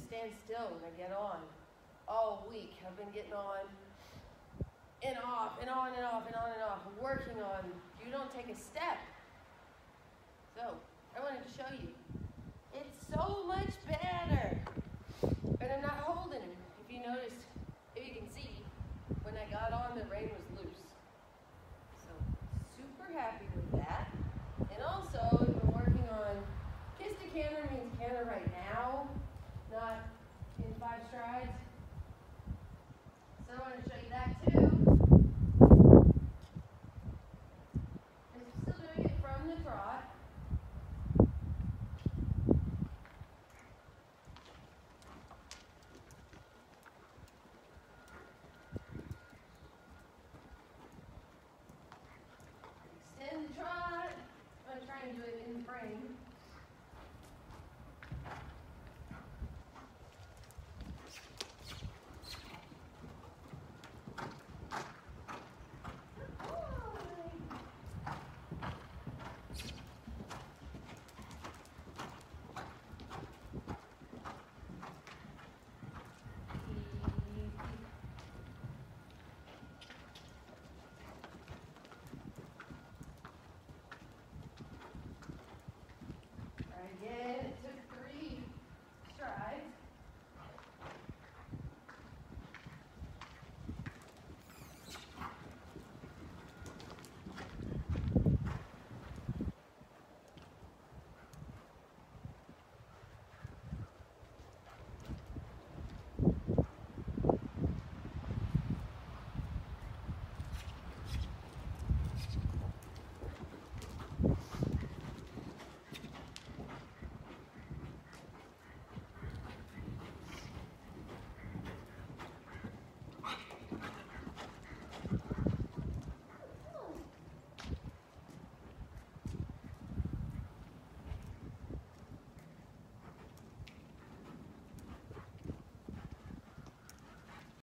stand still when I get on. All week I've been getting on and off and on and off and on and off, working on, you don't take a step. So, I wanted to show you. It's so much better. And I'm not holding